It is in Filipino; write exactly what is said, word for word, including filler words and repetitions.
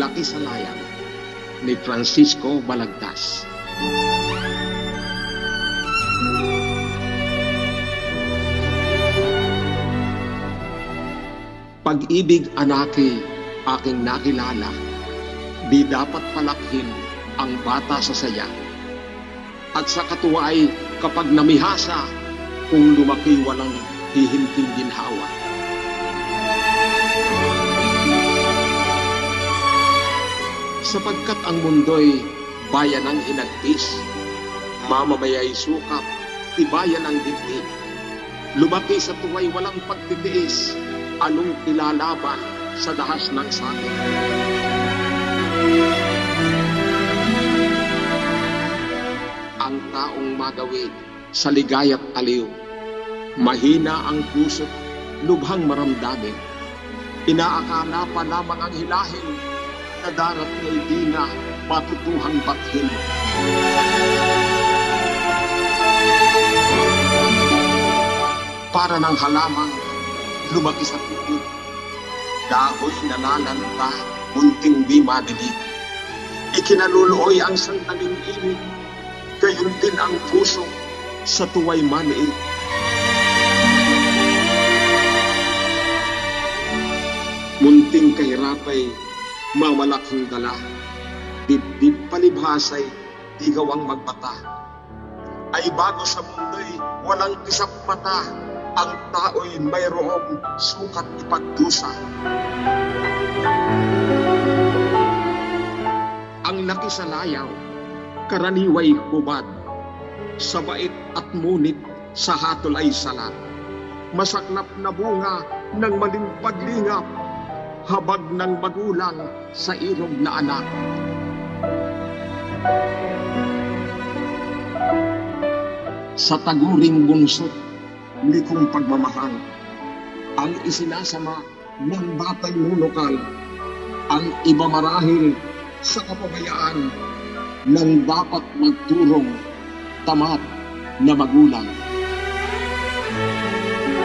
Laki sa Layang ni Francisco Balagtas. Pag-ibig anaki aking nakilala, di dapat palakhin ang bata sa saya. At sa katuway kapag namihasa, kung lumaki walang hihinting ginhawa. Sapagkat ang mundo'y bayan ng inagtis, mamamaya'y sukap, tibayan ang dibdib. Lumaki sa tuway walang pagtitiis, anong ilalaban sa dahas ng sakit? Ang taong magawid sa ligaya't aliw, mahina ang puso't lubhang maramdamin. Inaakala pa lamang ang hilahin, na darat nga'y di na matutuhang bathin. Para ng halamang lumaki sa tubig, dahoy nalalanta, munting di madidig. Ikinaluluoy ang sandaling init, gayon din ang puso sa tuway maniig. Munting kahirapay, mamalaking dala, dibdib palibhasay, di gawang magbata. Ay bago sa mundo'y walang kisap mata, ang tao'y mayroong sukat ipagdusa. Ang laki sa layaw, karaniway hubad, sa bait at ngunit sa hatol ay salat. Masaklap na bunga ng maling paglingap, habag ng magulang sa irog na anak. Sa taguring bunsot, likong pagmamahal, ang isinasama ng batay nunukal, ang iba marahil sa kapabayaan ng dapat magturong tamat na magulang.